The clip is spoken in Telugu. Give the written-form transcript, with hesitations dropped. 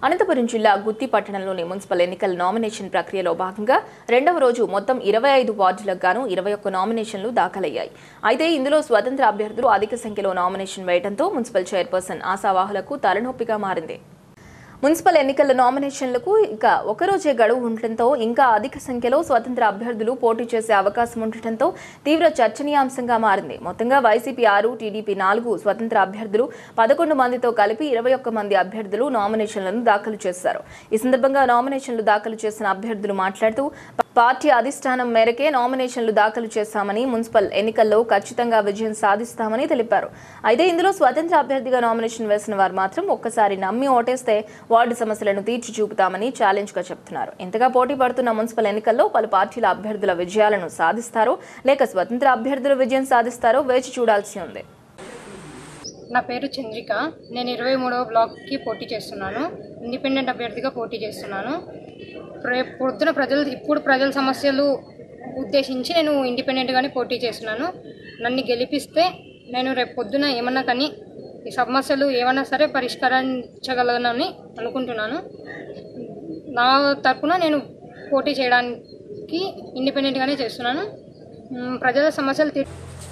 అనంతపురం జిల్లా గుత్తి పట్టణంలోని మున్సిపల్ ఎన్నికల నామినేషన్ ప్రక్రియలో భాగంగా రెండవ రోజు మొత్తం 25 వార్డులకు గాను 21 నామినేషన్లు దాఖలయ్యాయి. అయితే ఇందులో స్వతంత్ర అభ్యర్థులు అధిక సంఖ్యలో నామినేషన్ వేయడంతో మున్సిపల్ చైర్పర్సన్ ఆశావాహులకు తలనొప్పిగా మారింది. మున్సిపల్ ఎన్నికల నామినేషన్లకు ఇంకా ఒకరోజే గడువు ఉండటంతో ఇంకా అధిక సంఖ్యలో స్వతంత్ర అభ్యర్థులు పోటీ చేసే అవకాశం ఉండటంతో తీవ్ర చర్చనీయాంశంగా మారింది. మొత్తంగా వైసీపీ 6, టీడీపీ 4 స్వతంత్ర అభ్యర్థులు 11 మందితో కలిపి 21 మంది అభ్యర్థులు నామినేషన్లను దాఖలు చేశారు. ఈ సందర్భంగా నామినేషన్లు దాఖలు చేసిన అభ్యర్థులు మాట్లాడుతూ పార్టీ అధిష్టానం మేరకే నామినేషన్లు దాఖలు చేశామని, మున్సిపల్ ఎన్నికల్లో ఖచ్చితంగా విజయం సాధిస్తామని తెలిపారు. అయితే ఇందులో స్వతంత్ర అభ్యర్థిగా నామినేషన్ వేసిన వారు మాత్రం ఒక్కసారి నమ్మి ఓటేస్తే వార్డు సమస్యలను తీర్చి చూపుతామని ఛాలెంజ్ గా చెప్తున్నారు. ఇంతగా పోటీ పడుతున్న మున్సిపల్ ఎన్నికల్లో పలు పార్టీల అభ్యర్థుల విజయాలను సాధిస్తారో లేక స్వతంత్ర అభ్యర్థులు విజయం సాధిస్తారో వేచి చూడాల్సి ఉంది. నా పేరు చంద్రిక. నేను 23వ బ్లాక్కి పోటీ చేస్తున్నాను. ఇండిపెండెంట్ అభ్యర్థిగా పోటీ చేస్తున్నాను. రేపు పొద్దున ప్రజల సమస్యలు ఉద్దేశించి నేను ఇండిపెండెంట్గానే పోటీ చేస్తున్నాను. నన్ను గెలిపిస్తే నేను రేపు పొద్దున ఏమన్నా కానీ ఈ సమస్యలు ఏమన్నా సరే పరిష్కరించగలనని అనుకుంటున్నాను. నా తరఫున నేను పోటీ చేయడానికి ఇండిపెండెంట్గానే చేస్తున్నాను. ప్రజల సమస్యలు